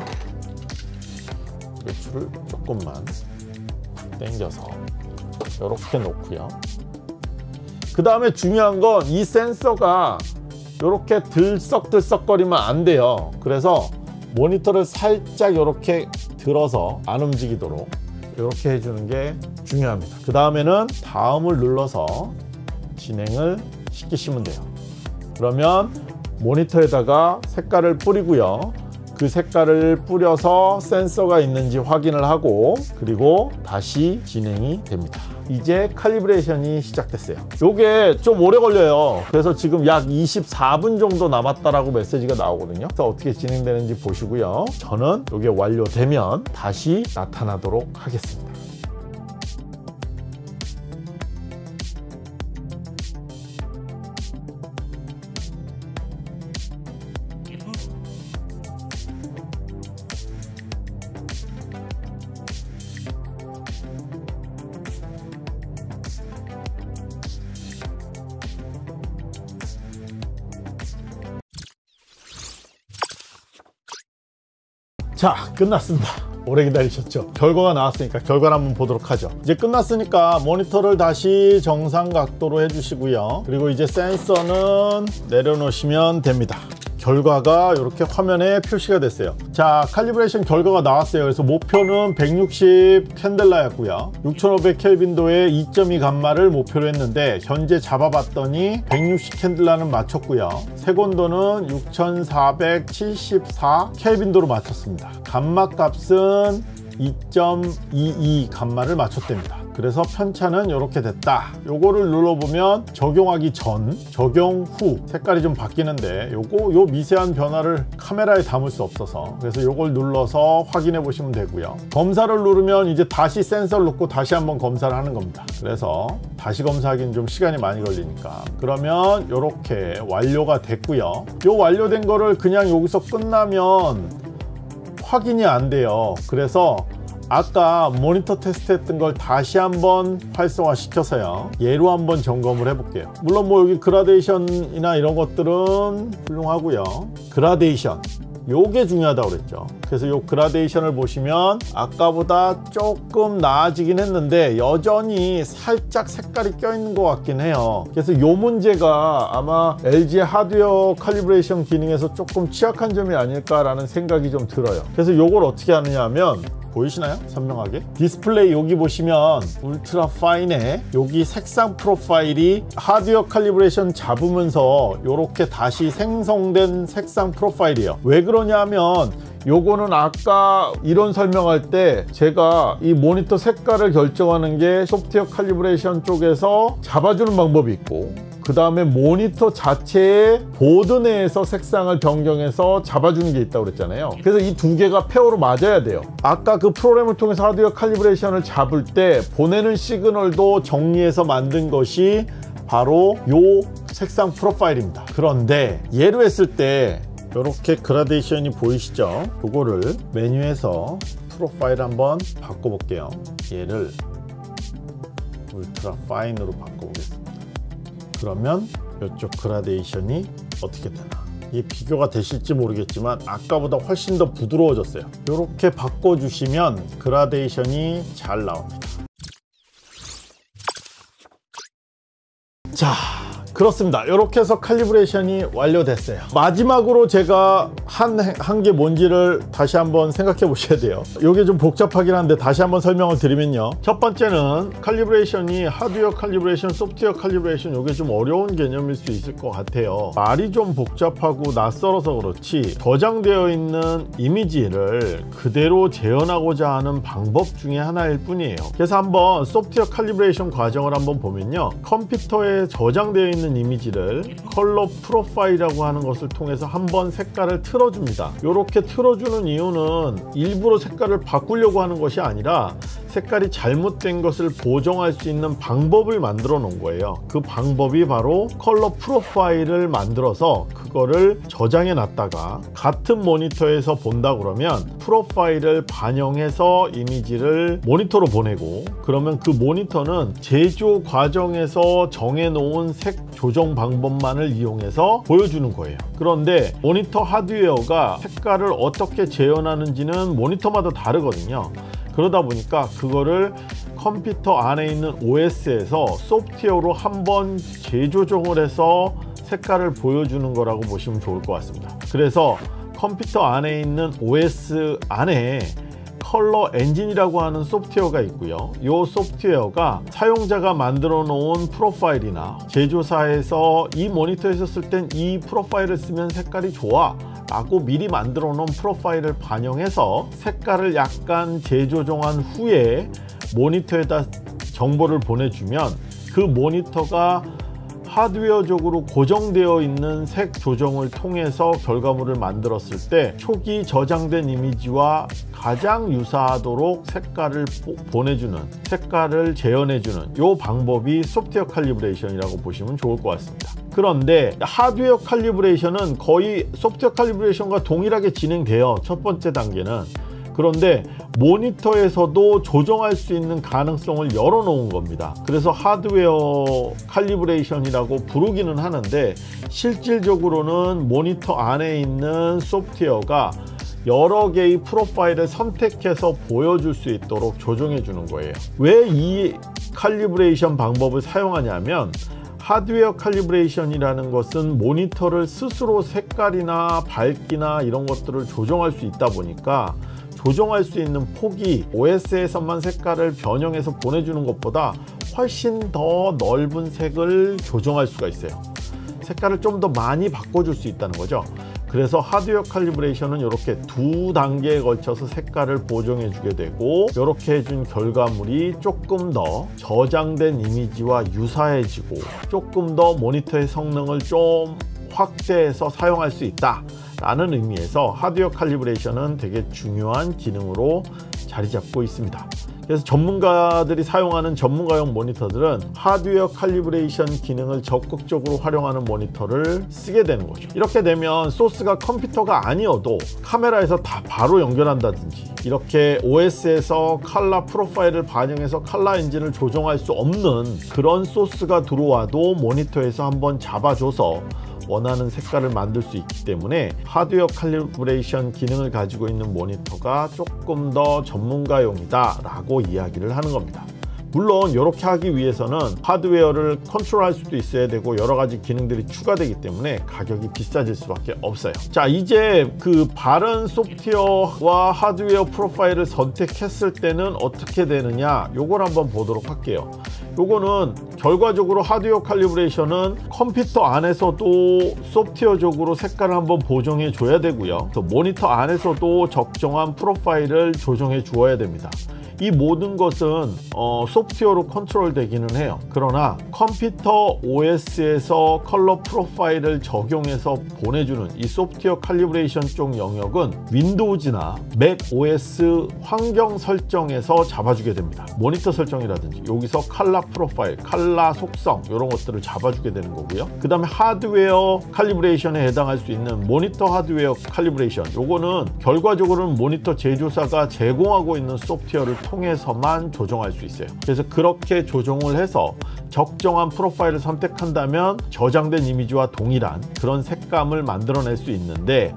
무게추를 조금만 당겨서 이렇게 놓고요. 그 다음에 중요한 건 이 센서가 이렇게 들썩들썩거리면 안 돼요. 그래서 모니터를 살짝 이렇게 들어서 안 움직이도록 이렇게 해주는 게 중요합니다. 그 다음에는 다음을 눌러서 진행을 시키시면 돼요. 그러면 모니터에다가 색깔을 뿌리고요. 그 색깔을 뿌려서 센서가 있는지 확인을 하고 그리고 다시 진행이 됩니다. 이제 칼리브레이션이 시작됐어요. 요게 좀 오래 걸려요. 그래서 지금 약 24분 정도 남았다라고 메시지가 나오거든요. 그래서 어떻게 진행되는지 보시고요. 저는 요게 완료되면 다시 나타나도록 하겠습니다. 자, 끝났습니다. 오래 기다리셨죠? 결과가 나왔으니까 결과를 한번 보도록 하죠. 이제 끝났으니까 모니터를 다시 정상 각도로 해주시고요. 그리고 이제 센서는 내려놓으시면 됩니다. 결과가 이렇게 화면에 표시가 됐어요. 자, 칼리브레이션 결과가 나왔어요. 그래서 목표는 160 캔델라였고요. 6500 켈빈도의 2.2 감마를 목표로 했는데 현재 잡아봤더니 160 캔델라는 맞췄고요. 색온도는 6474 켈빈도로 맞췄습니다. 감마 값은 2.22 감마를 맞췄답니다. 그래서 편차는 이렇게 됐다. 요거를 눌러보면 적용하기 전, 적용 후 색깔이 좀 바뀌는데 요 미세한 변화를 카메라에 담을 수 없어서 그래서 요걸 눌러서 확인해 보시면 되고요. 검사를 누르면 이제 다시 센서를 놓고 다시 한번 검사를 하는 겁니다. 그래서 다시 검사하기는 좀 시간이 많이 걸리니까 그러면 요렇게 완료가 됐고요. 요 완료된 거를 그냥 여기서 끝나면 확인이 안 돼요. 그래서 아까 모니터 테스트 했던 걸 다시 한번 활성화 시켜서요, 얘로 한번 점검을 해 볼게요. 물론 뭐 여기 그라데이션이나 이런 것들은 훌륭하고요. 그라데이션, 요게 중요하다고 그랬죠. 그래서 요 그라데이션을 보시면 아까보다 조금 나아지긴 했는데 여전히 살짝 색깔이 껴있는 것 같긴 해요. 그래서 요 문제가 아마 LG 하드웨어 칼리브레이션 기능에서 조금 취약한 점이 아닐까라는 생각이 좀 들어요. 그래서 요걸 어떻게 하느냐 하면, 보이시나요? 선명하게 디스플레이 여기 보시면 울트라 파인에 여기 색상 프로파일이 하드웨어 칼리브레이션 잡으면서 이렇게 다시 생성된 색상 프로파일이에요. 왜 그러냐 하면 요거는 아까 이론 설명할 때 제가 이 모니터 색깔을 결정하는 게 소프트웨어 칼리브레이션 쪽에서 잡아주는 방법이 있고, 그 다음에 모니터 자체의 보드 내에서 색상을 변경해서 잡아주는 게 있다고 그랬잖아요. 그래서 이 두 개가 페어로 맞아야 돼요. 아까 그 프로그램을 통해서 하드웨어 칼리브레이션을 잡을 때 보내는 시그널도 정리해서 만든 것이 바로 요 색상 프로파일입니다. 그런데 얘로 했을 때 이렇게 그라데이션이 보이시죠? 그거를 메뉴에서 프로파일 한번 바꿔볼게요. 얘를 울트라 파인으로 바꿔보겠습니다. 그러면 이쪽 그라데이션이 어떻게 되나, 이게 비교가 되실지 모르겠지만 아까보다 훨씬 더 부드러워졌어요. 이렇게 바꿔주시면 그라데이션이 잘 나옵니다. 자, 그렇습니다. 이렇게 해서 칼리브레이션이 완료됐어요. 마지막으로 제가 한 게 뭔지를 다시 한번 생각해 보셔야 돼요. 이게 좀 복잡하긴 한데 다시 한번 설명을 드리면요, 첫 번째는 칼리브레이션이 하드웨어 칼리브레이션, 소프트웨어 칼리브레이션, 이게 좀 어려운 개념일 수 있을 것 같아요. 말이 좀 복잡하고 낯설어서 그렇지 저장되어 있는 이미지를 그대로 재현하고자 하는 방법 중에 하나일 뿐이에요. 그래서 한번 소프트웨어 칼리브레이션 과정을 한번 보면요, 컴퓨터에 저장되어 있는 이미지를 컬러 프로파일이라고 하는 것을 통해서 한번 색깔을 틀어줍니다. 이렇게 틀어주는 이유는 일부러 색깔을 바꾸려고 하는 것이 아니라 색깔이 잘못된 것을 보정할 수 있는 방법을 만들어 놓은 거예요. 그 방법이 바로 컬러 프로파일을 만들어서 그거를 저장해 놨다가 같은 모니터에서 본다 그러면 프로파일을 반영해서 이미지를 모니터로 보내고, 그러면 그 모니터는 제조 과정에서 정해 놓은 색 조정 방법만을 이용해서 보여주는 거예요. 그런데 모니터 하드웨어가 색깔을 어떻게 재현하는지는 모니터마다 다르거든요. 그러다 보니까 그거를 컴퓨터 안에 있는 OS에서 소프트웨어로 한번 재조정을 해서 색깔을 보여주는 거라고 보시면 좋을 것 같습니다. 그래서 컴퓨터 안에 있는 OS 안에 컬러 엔진이라고 하는 소프트웨어가 있고요. 이 소프트웨어가 사용자가 만들어 놓은 프로파일이나 제조사에서 이 모니터에서 쓸 땐 이 프로파일을 쓰면 색깔이 좋아 라고 미리 만들어 놓은 프로파일을 반영해서 색깔을 약간 재조정한 후에 모니터에다 정보를 보내주면 그 모니터가 하드웨어적으로 고정되어 있는 색 조정을 통해서 결과물을 만들었을 때 초기 저장된 이미지와 가장 유사하도록 색깔을 보내주는, 색깔을 재현해주는 이 방법이 소프트웨어 칼리브레이션이라고 보시면 좋을 것 같습니다. 그런데 하드웨어 칼리브레이션은 거의 소프트웨어 칼리브레이션과 동일하게 진행돼요. 첫 번째 단계는. 그런데 모니터에서도 조정할 수 있는 가능성을 열어놓은 겁니다. 그래서 하드웨어 칼리브레이션이라고 부르기는 하는데 실질적으로는 모니터 안에 있는 소프트웨어가 여러 개의 프로파일을 선택해서 보여줄 수 있도록 조정해 주는 거예요. 왜 이 칼리브레이션 방법을 사용하냐면 하드웨어 칼리브레이션이라는 것은 모니터를 스스로 색깔이나 밝기나 이런 것들을 조정할 수 있다 보니까 조정할 수 있는 폭이 OS에서만 색깔을 변형해서 보내주는 것보다 훨씬 더 넓은 색을 조정할 수가 있어요. 색깔을 좀 더 많이 바꿔줄 수 있다는 거죠. 그래서 하드웨어 칼리브레이션은 이렇게 두 단계에 걸쳐서 색깔을 보정해 주게 되고, 이렇게 해준 결과물이 조금 더 저장된 이미지와 유사해지고 조금 더 모니터의 성능을 좀 확대해서 사용할 수 있다 라는 의미에서 하드웨어 칼리브레이션은 되게 중요한 기능으로 자리 잡고 있습니다. 그래서 전문가들이 사용하는 전문가용 모니터들은 하드웨어 칼리브레이션 기능을 적극적으로 활용하는 모니터를 쓰게 되는 거죠. 이렇게 되면 소스가 컴퓨터가 아니어도 카메라에서 다 바로 연결한다든지, 이렇게 OS에서 컬러 프로파일을 반영해서 컬러 엔진을 조정할 수 없는 그런 소스가 들어와도 모니터에서 한번 잡아줘서 원하는 색깔을 만들 수 있기 때문에 하드웨어 칼리브레이션 기능을 가지고 있는 모니터가 조금 더 전문가용이다 라고 이야기를 하는 겁니다. 물론 이렇게 하기 위해서는 하드웨어를 컨트롤할 수도 있어야 되고 여러 가지 기능들이 추가되기 때문에 가격이 비싸질 수밖에 없어요. 자, 이제 그 바른 소프트웨어와 하드웨어 프로파일을 선택했을 때는 어떻게 되느냐, 요걸 한번 보도록 할게요. 요거는 결과적으로 하드웨어 칼리브레이션은 컴퓨터 안에서도 소프트웨어적으로 색깔을 한번 보정해 줘야 되고요, 또 모니터 안에서도 적정한 프로파일을 조정해 주어야 됩니다. 이 모든 것은 소프트웨어로 컨트롤 되기는 해요. 그러나 컴퓨터 OS에서 컬러 프로파일을 적용해서 보내주는 이 소프트웨어 칼리브레이션 쪽 영역은 윈도우즈나 맥 OS 환경 설정에서 잡아주게 됩니다. 모니터 설정이라든지 여기서 컬러 프로파일, 컬러 속성 이런 것들을 잡아주게 되는 거고요. 그 다음에 하드웨어 칼리브레이션에 해당할 수 있는 모니터 하드웨어 칼리브레이션, 요거는 결과적으로는 모니터 제조사가 제공하고 있는 소프트웨어를 통해서만 조정할 수 있어요. 그래서 그렇게 조정을 해서 적정한 프로파일을 선택한다면 저장된 이미지와 동일한 그런 색감을 만들어낼 수 있는데,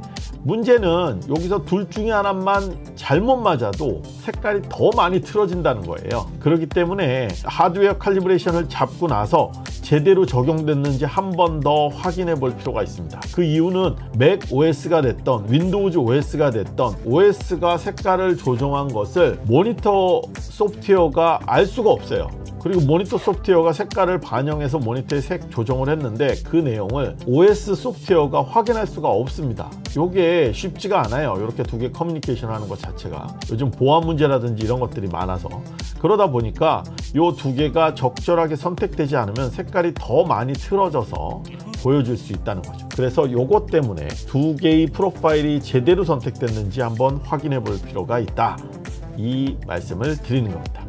문제는 여기서 둘 중에 하나만 잘못 맞아도 색깔이 더 많이 틀어진다는 거예요. 그렇기 때문에 하드웨어 칼리브레이션을 잡고 나서 제대로 적용됐는지 한 번 더 확인해 볼 필요가 있습니다. 그 이유는 맥 OS가 됐던 윈도우즈 OS가 됐던 OS가 색깔을 조정한 것을 모니터 소프트웨어가 알 수가 없어요. 그리고 모니터 소프트웨어가 색깔을 반영해서 모니터의 색 조정을 했는데 그 내용을 OS 소프트웨어가 확인할 수가 없습니다. 이게 쉽지가 않아요. 이렇게 두 개 커뮤니케이션 하는 것 자체가 요즘 보안 문제라든지 이런 것들이 많아서, 그러다 보니까 이 두 개가 적절하게 선택되지 않으면 색깔이 더 많이 틀어져서 보여줄 수 있다는 거죠. 그래서 이것 때문에 두 개의 프로파일이 제대로 선택됐는지 한번 확인해 볼 필요가 있다, 이 말씀을 드리는 겁니다.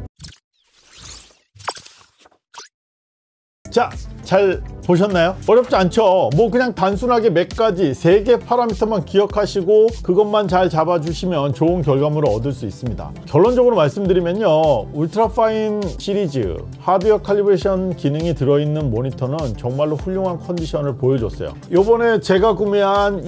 자, 잘 보셨나요? 어렵지 않죠? 뭐 그냥 단순하게 몇 가지 3개 파라미터만 기억하시고 그것만 잘 잡아주시면 좋은 결과물을 얻을 수 있습니다. 결론적으로 말씀드리면요, 울트라파인 시리즈 하드웨어 칼리브레이션 기능이 들어있는 모니터는 정말로 훌륭한 컨디션을 보여줬어요. 요번에 제가 구매한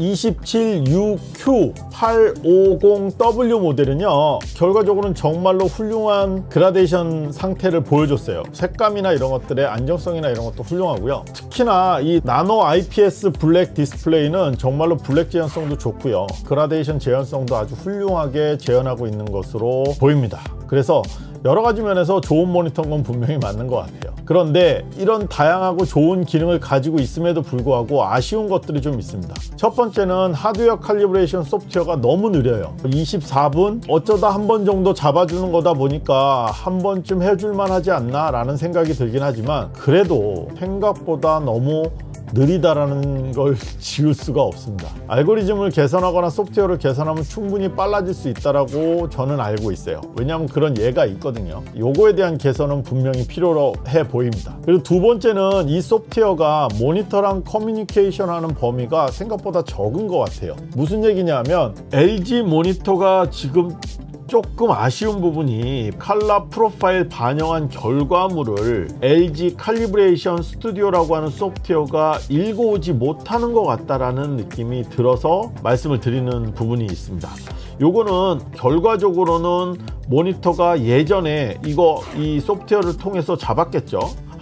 276UQ850W 모델은요, 결과적으로는 정말로 훌륭한 그라데이션 상태를 보여줬어요. 색감이나 이런 것들의 안정성이나 이런 것도 훌륭하고요. 특히나 이 나노 IPS 블랙 디스플레이는 정말로 블랙 재현성도 좋고요, 그라데이션 재현성도 아주 훌륭하게 재현하고 있는 것으로 보입니다. 그래서 여러 가지 면에서 좋은 모니터인 건 분명히 맞는 것 같아요. 그런데 이런 다양하고 좋은 기능을 가지고 있음에도 불구하고 아쉬운 것들이 좀 있습니다. 첫 번째는 하드웨어 칼리브레이션 소프트웨어가 너무 느려요. 24분? 어쩌다 한 번 정도 잡아주는 거다 보니까 한 번쯤 해줄만 하지 않나 라는 생각이 들긴 하지만, 그래도 생각보다 너무 느리다라는 걸 지울 수가 없습니다. 알고리즘을 개선하거나 소프트웨어를 개선하면 충분히 빨라질 수 있다라고 저는 알고 있어요. 왜냐하면 그런 예가 있거든요. 요거에 대한 개선은 분명히 필요해 보입니다. 그리고 두 번째는 이 소프트웨어가 모니터랑 커뮤니케이션 하는 범위가 생각보다 적은 것 같아요. 무슨 얘기냐면 LG 모니터가 지금 조금 아쉬운 부분이 컬러 프로파일 반영한 결과물을 LG 칼리브레이션 스튜디오라고 하는 소프트웨어가 읽어오지 못하는 것 같다라는 느낌이 들어서 말씀을 드리는 부분이 있습니다. 요거는 결과적으로는 모니터가 예전에 이 소프트웨어를 통해서 잡았겠죠.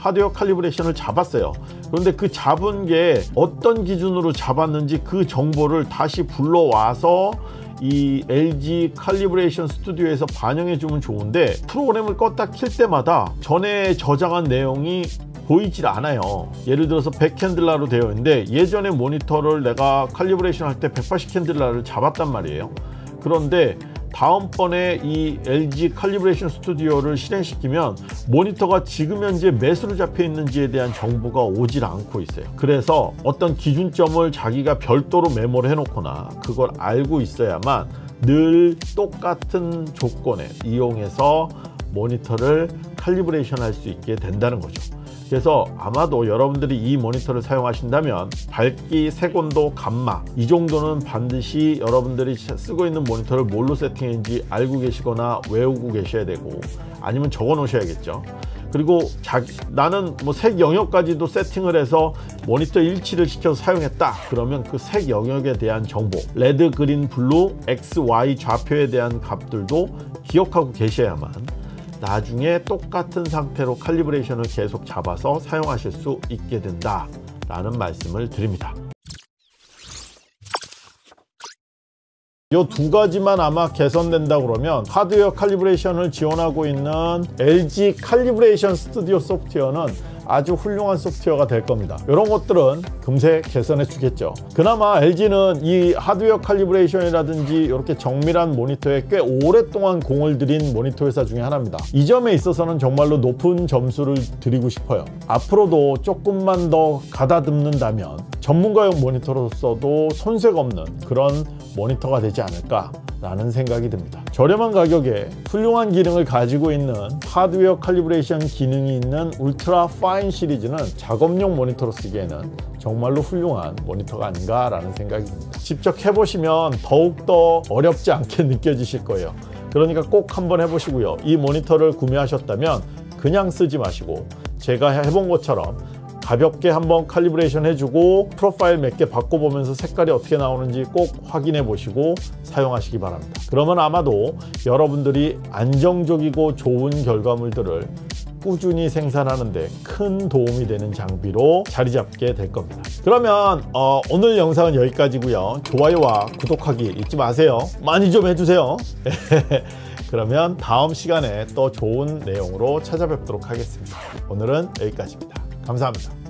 하드웨어 칼리브레이션을 잡았어요. 그런데 그 잡은 게 어떤 기준으로 잡았는지 그 정보를 다시 불러와서 이 LG 칼리브레이션 스튜디오에서 반영해 주면 좋은데, 프로그램을 껐다 킬 때마다 전에 저장한 내용이 보이질 않아요. 예를 들어서 100 캔들라로 되어 있는데 예전에 모니터를 내가 칼리브레이션 할 때 180 캔들라를 잡았단 말이에요. 그런데 다음번에 이 LG 칼리브레이션 스튜디오를 실행시키면 모니터가 지금 현재 몇으로 잡혀 있는지에 대한 정보가 오질 않고 있어요. 그래서 어떤 기준점을 자기가 별도로 메모를 해놓거나 그걸 알고 있어야만 늘 똑같은 조건에 이용해서 모니터를 칼리브레이션 할 수 있게 된다는 거죠. 그래서 아마도 여러분들이 이 모니터를 사용하신다면 밝기, 색온도, 감마 이 정도는 반드시 여러분들이 쓰고 있는 모니터를 뭘로 세팅했는지 알고 계시거나 외우고 계셔야 되고, 아니면 적어 놓으셔야겠죠. 그리고 나는 뭐 색 영역까지도 세팅을 해서 모니터 일치를 시켜서 사용했다 그러면 그 색 영역에 대한 정보, 레드, 그린, 블루, X, Y 좌표에 대한 값들도 기억하고 계셔야만 나중에 똑같은 상태로 칼리브레이션을 계속 잡아서 사용하실 수 있게 된다 라는 말씀을 드립니다. 이 두 가지만 아마 개선된다 그러면 하드웨어 칼리브레이션을 지원하고 있는 LG 칼리브레이션 스튜디오 소프트웨어는 아주 훌륭한 소프트웨어가 될 겁니다. 이런 것들은 금세 개선해 주겠죠. 그나마 LG는 이 하드웨어 칼리브레이션이라든지 이렇게 정밀한 모니터에 꽤 오랫동안 공을 들인 모니터 회사 중에 하나입니다. 이 점에 있어서는 정말로 높은 점수를 드리고 싶어요. 앞으로도 조금만 더 가다듬는다면 전문가용 모니터로서도 손색 없는 그런 모니터가 되지 않을까 라는 생각이 듭니다. 저렴한 가격에 훌륭한 기능을 가지고 있는 하드웨어 칼리브레이션 기능이 있는 울트라 파인 시리즈는 작업용 모니터로 쓰기에는 정말로 훌륭한 모니터가 아닌가 라는 생각이 듭니다. 직접 해보시면 더욱더 어렵지 않게 느껴지실 거예요. 그러니까 꼭 한번 해보시고요. 이 모니터를 구매하셨다면 그냥 쓰지 마시고 제가 해본 것처럼 가볍게 한번 칼리브레이션 해주고 프로파일 몇 개 바꿔보면서 색깔이 어떻게 나오는지 꼭 확인해 보시고 사용하시기 바랍니다. 그러면 아마도 여러분들이 안정적이고 좋은 결과물들을 꾸준히 생산하는 데 큰 도움이 되는 장비로 자리 잡게 될 겁니다. 그러면 오늘 영상은 여기까지고요. 좋아요와 구독하기 잊지 마세요. 많이 좀 해주세요. 그러면 다음 시간에 또 좋은 내용으로 찾아뵙도록 하겠습니다. 오늘은 여기까지입니다. 감사합니다.